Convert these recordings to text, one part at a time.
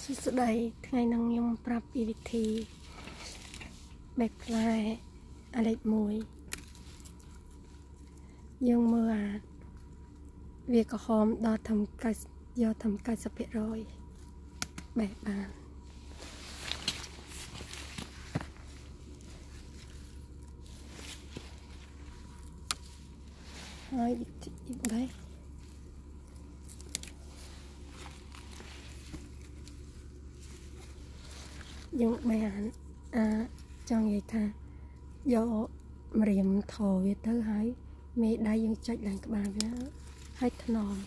Suốt đây ngày năng nhung prap PVT bẹp lại à đẹp mùi nhưng mưa việc có hôm đo thầm cái do thầm cái sắp hết rồi bẹp bàn hơi đấy nhưng bạn cho người ta do mềm thò về tới hãy mẹ đây nhưng chạy lại các bạn nhé hay thằng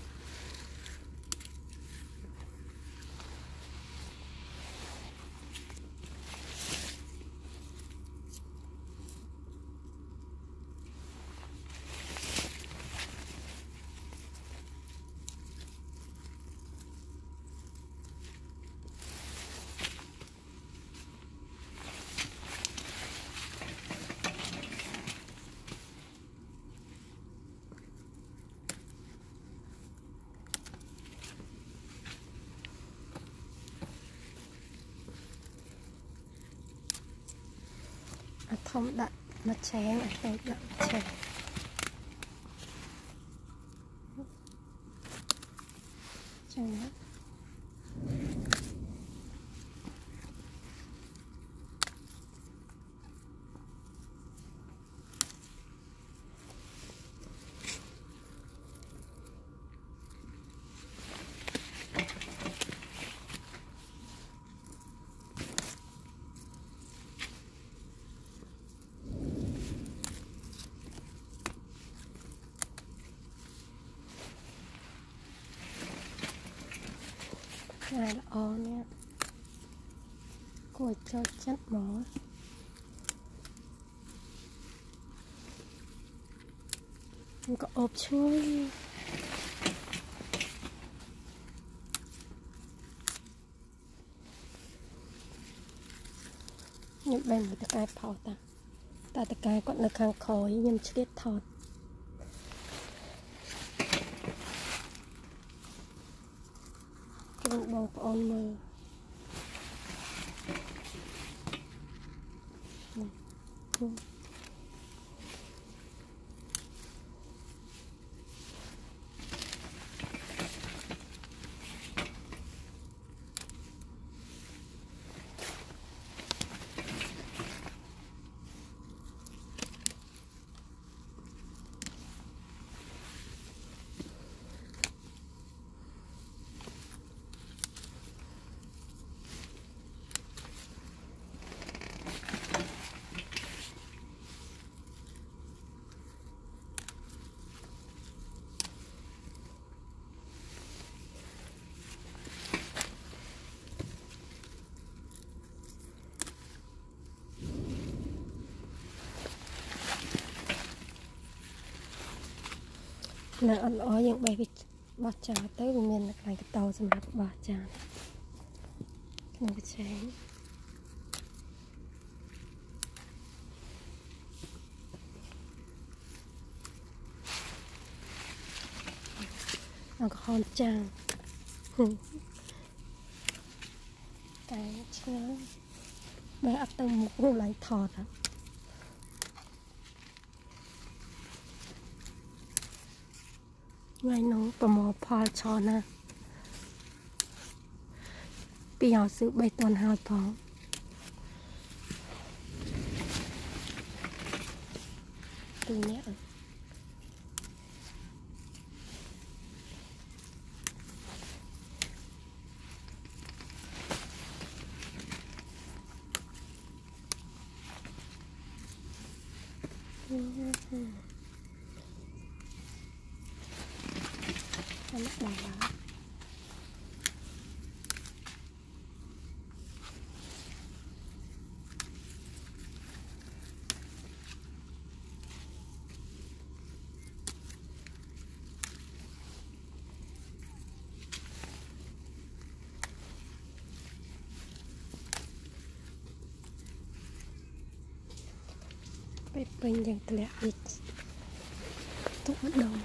thông đặt mặt chén ở đây đặt chén chẳng nữa này là o nha cô cho chất mỏ không có ốp chui nhưng bên một cái phao ta cái còn được hàng khói nhưng chưa biết thọt bông con mơ là ăn ói những bài vịt bát trà tới vùng miền là cái tàu xong rồi bát trà này cái chén nó có con tràng cái chén bé ấp tầng một cũng lấy thọt à ngày nó có mò phò cho nè bây giờ sự bày toàn hào phó từ nhé nó mất đà đó bên yang terlihat itu dong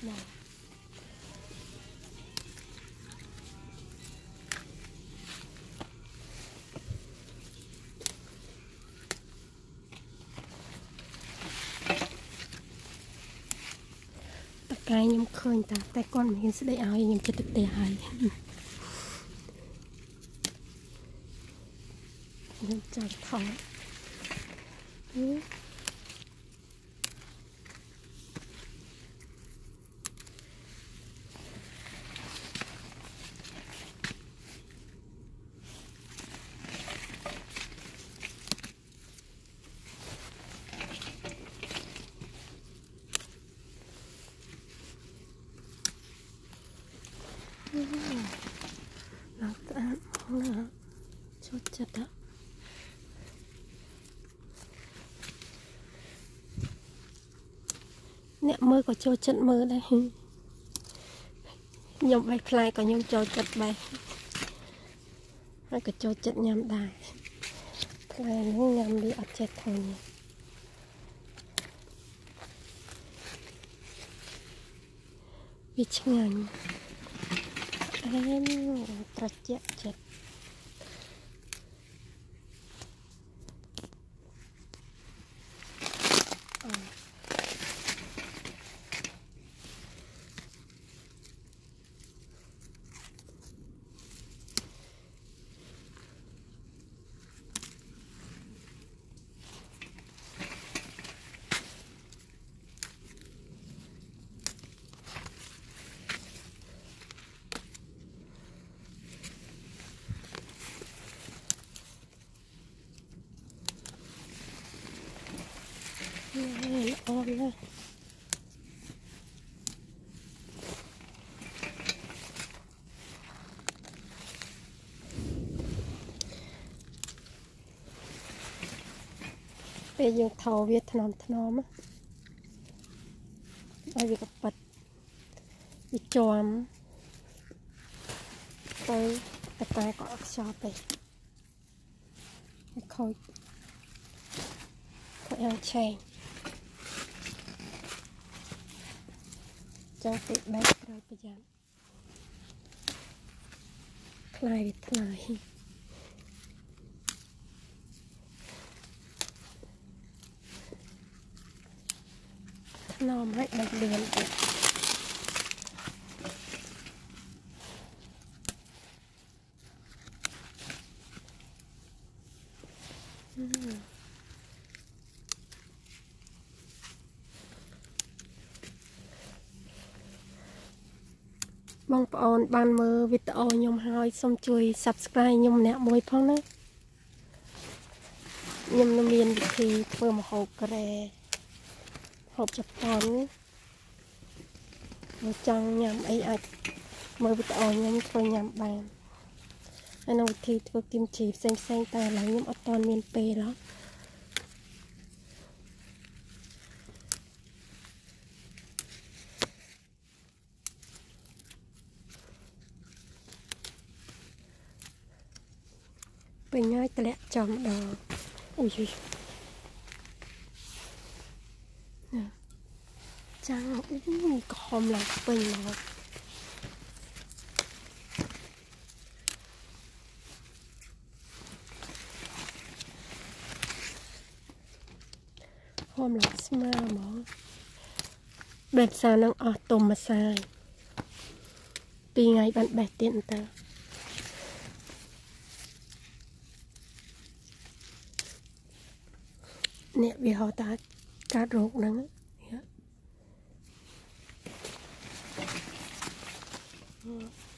Đó. Tất cả nhóm khơi ta tay con mình sẽ để áo nhóm cho thực tế hay nhóm chặt thỏ nó ta nó cho chặt đó nè mơ có cho chặt mơ đây nhom bay fly có nhom cho chặt bay hay có cho chặt nhom đài fly nó nhom đi ở chặt thôi nhỉ bị chăng em trật chặt ôm lên bây giờ thầu Việt Nam á ai việc bật bị tròn tới tay có shop đây khôi ăn chay trong tiệm bếp rồi bây giờ lại nó mới đặc biệt bong bóng ban mơ video nhom hơi xong chui subscribe nhom nè môi phong đấy nhom nó miền thì vừa một hộp kề hộp chập tón một trang nhầm ấy ai mơ video nhom thôi nhầm bàn anh nói thì vừa kim chỉ xem ta lấy nhom ở toàn miền pê đó bên ngay ta lẹ chồng đò ui trắng có hôm là bình mà hôm là smile mà bẹp sao nó ở tôm mà sai vì ngày bạn bè tiện ta nè vì họ ta cá rốt nắng yeah.